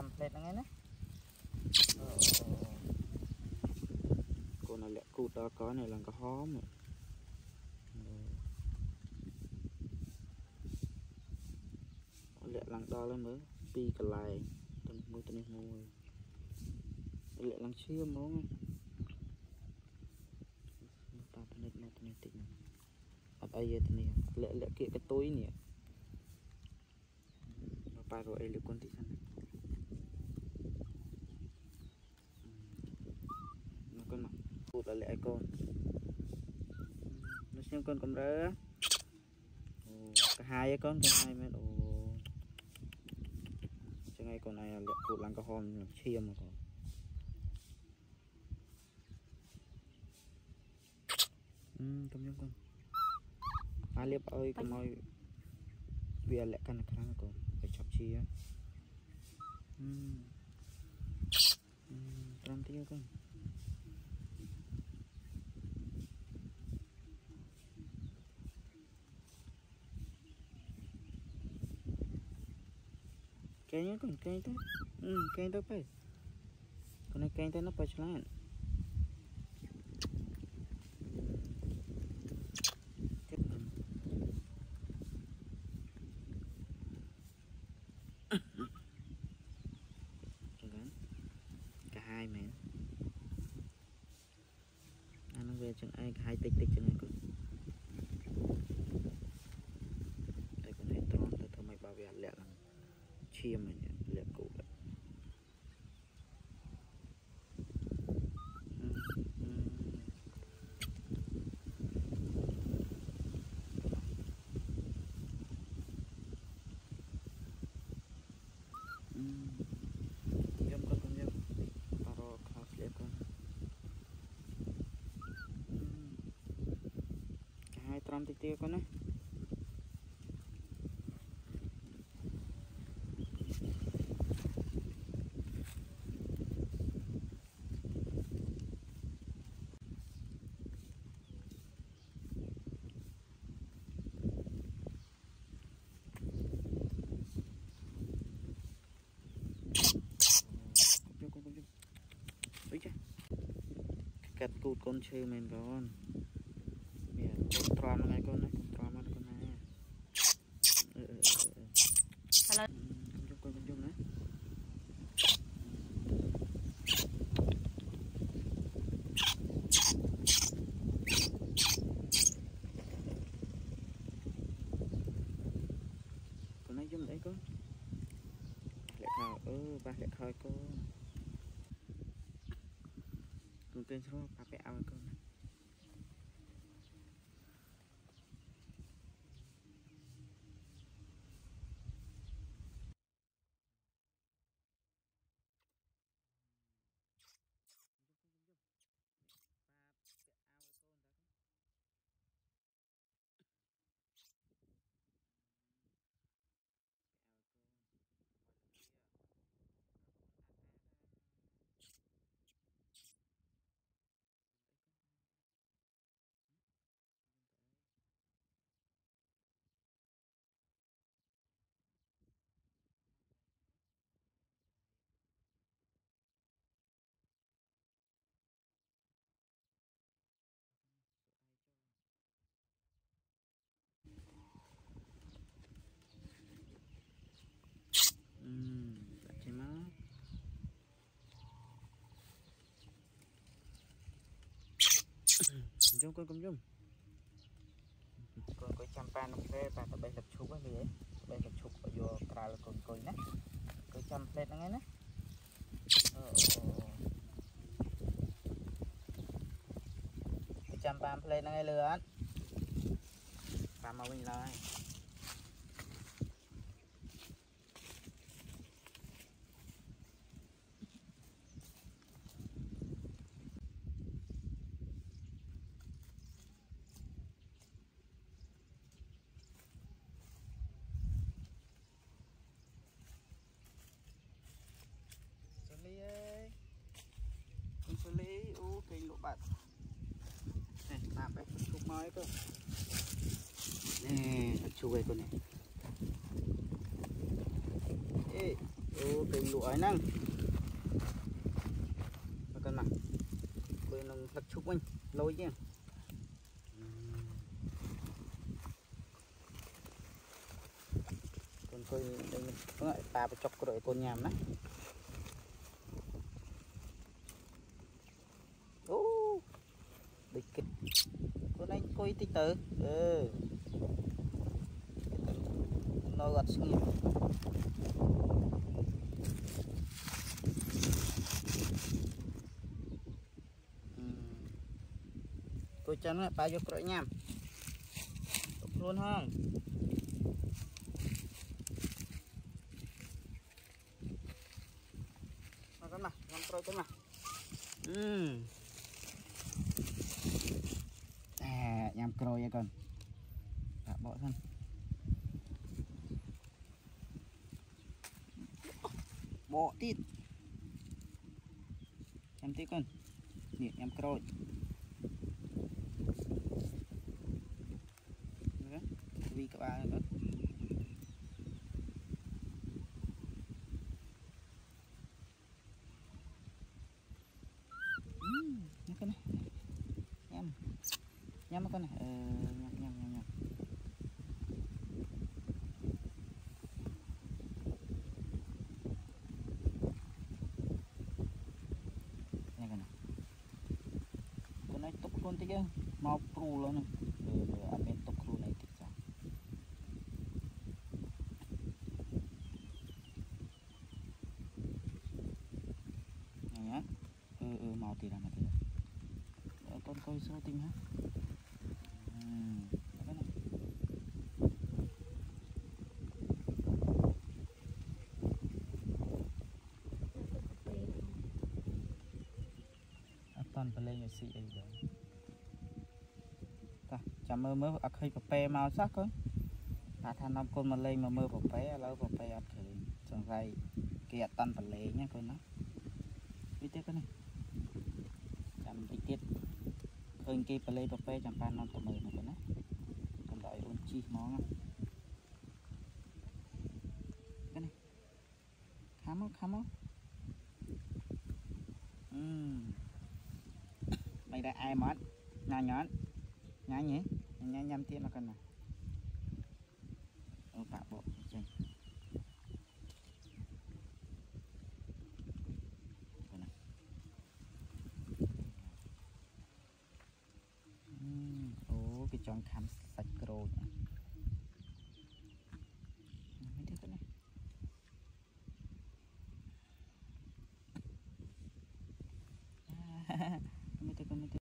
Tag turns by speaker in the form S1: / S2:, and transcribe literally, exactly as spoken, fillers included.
S1: chăm plate ngay nè con này lẹ cụt đó có này là có hó mà lẹ lăng đo lên mới pi cả lại tận môi tận môi lẹ lăng chia món ta tận này tận này tịnh ở đây giờ tận này lẹ lẹ kia cái tối nè nó ba rồi ấy con tịnh nó con mặt cụt là lẹ con nó xem con cầm rỡ cả hai con cả hai mấy ồ cho ngay con này là cụt lăng cá hòm chia mà còn um tôm nhung con à liệp ơi cái mồi bia lẹ căn cái này còn phải chọc chia um um tiêu con cây nhá con cây tới ừ cây tới phải con này cây tới nó phải chán cả hai mẹ anh nó về chừng ai hai tích tích chừng này con đây con này tròn tới thôi mày bảo vệ lẹ lắm chia mình lẹ cụ vậy jom con con jom taruh kelas lẹ con hai tram tích tiêu con này cắt cụt con chơi mình con mẹ con tròn này con này con tròn này con này hello con chung con chung đấy con này chung đấy con lại khơi ơ ba lại khơi con con tên số ba bé ao con chung con cũng chung con có trăm pan nông phê và bây lập chụp ấy vậy bây lập chụp ở vô cào là con coi nè có trăm plate nó nghe nè trăm pan plate nó nghe lừa và màu mình lại Zhuly ơi con Zhuly ô cây lỗ bạc này làm cái chụp mới cơ nè chụp về con này ê ô cái lụa ấy năng và cần mà tôi nông lật chụp anh lôi chứ con tôi đây có lại ta phải chọc rồi con nhàm đấy ô địch kịch con anh coi tí tử ừ nó gật sinh tôi chân là bao nhiêu cỡ nhám luôn không mà con mà làm rồi con mà ừ à nhám rồi con đã bỏ thân bỏ tít em tí con nhịp nhám rồi vì các bạn nữa nhắm cái này nhắm nhắm cái này ờ, nhắm nhắm nhắm nhắm này cái này con này tục luôn tí chứ mau pru luôn nè ở bên tục luôn này thì sao này nhá ừ ừ mau tí ra mà tí ra con coi số tim hả ừ, cái này toàn phải lên xị đây rồi ta chả mơ mơ ác hơi bè màu sắc thôi à than năm con mà lên mà mơ bè lâu bè ác thử xong rồi kia toàn phải lên nhá con nó biết tiếp cái này chăm tí tiết khơi kia phải lên bè chẳng phải năm tầm mười mà con nó còn đợi ôn chi món cái này khám không khám không uhm. Mày đã ai mất nhỏ nhỏ nhá nhỉ nhá nhăm tiếp mà con nào ô bạc bộ chanh ô cái chọn khám sạch rồi mấy thứ con này